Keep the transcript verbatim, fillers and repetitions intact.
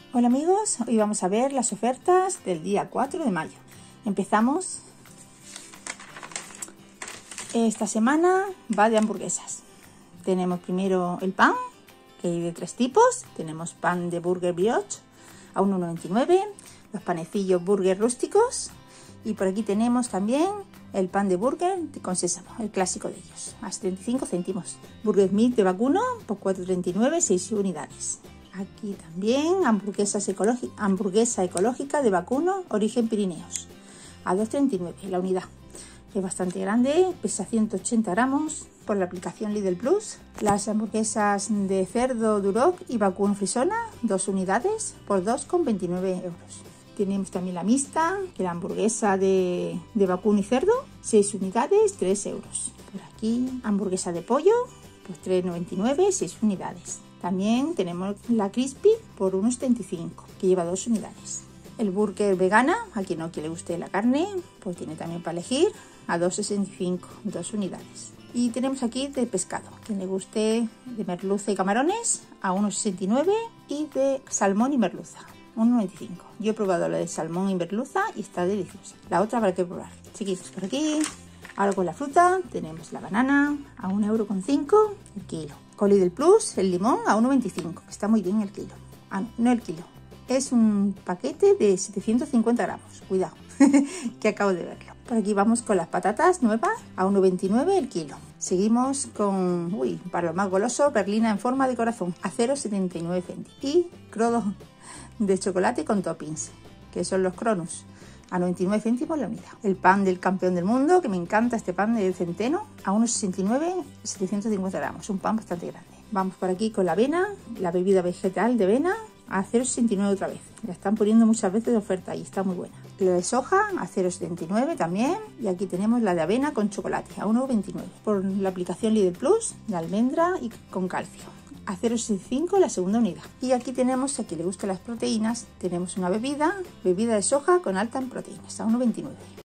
Hola amigos, hoy vamos a ver las ofertas del día cuatro de mayo. Empezamos. Esta semana va de hamburguesas. Tenemos primero el pan, que hay de tres tipos. Tenemos pan de burger brioche a uno noventa y nueve, los panecillos burger rústicos, y por aquí tenemos también el pan de burger con sésamo, el clásico de ellos, a setenta y cinco céntimos. Burger meat de vacuno por cuatro treinta y nueve, seis unidades. Aquí también hamburguesas ecológica, hamburguesa ecológica de vacuno, origen Pirineos, a dos treinta y nueve la unidad. Es bastante grande, pesa ciento ochenta gramos por la aplicación Lidl Plus. Las hamburguesas de cerdo Duroc y vacuno Frisona, dos unidades por dos con veintinueve euros. Tenemos también la mixta, que la hamburguesa de, de vacuno y cerdo, seis unidades, tres euros. Por aquí, hamburguesa de pollo, pues tres noventa y nueve, seis unidades. También tenemos la crispy por uno setenta y cinco, que lleva dos unidades. El burger vegana, a quien no le guste la carne, pues tiene también para elegir, a dos sesenta y cinco, dos unidades. Y tenemos aquí de pescado, quien le guste de merluza y camarones, a uno sesenta y nueve, y de salmón y merluza, uno noventa y cinco. Yo he probado la de salmón y merluza y está deliciosa. La otra habrá que probar. Seguimos por aquí. Ahora con la fruta tenemos la banana a un euro con cinco el kilo. Con Lidl Plus, el limón a uno veinticinco, que está muy bien el kilo. Ah, no, no el kilo. Es un paquete de setecientos cincuenta gramos. Cuidado, que acabo de verlo. Por aquí vamos con las patatas nuevas a uno veintinueve el kilo. Seguimos con, uy, para lo más goloso, berlina en forma de corazón a cero setenta y nueve céntimos. Y crodos de chocolate con toppings, que son los Cronus, a noventa y nueve céntimos la unidad. El pan del campeón del mundo, que me encanta este pan de centeno, a uno sesenta y nueve, setecientos cincuenta gramos, un pan bastante grande. Vamos por aquí con la avena, la bebida vegetal de avena, a cero sesenta y nueve otra vez. La están poniendo muchas veces de oferta y está muy buena. La de soja a cero setenta y nueve también. Y aquí tenemos la de avena con chocolate a uno veintinueve. Por la aplicación Lidl Plus, de almendra y con calcio, a cero sesenta y cinco la segunda unidad. Y aquí tenemos, a quien le gustan las proteínas, tenemos una bebida, bebida de soja con alta en proteínas, a uno veintinueve.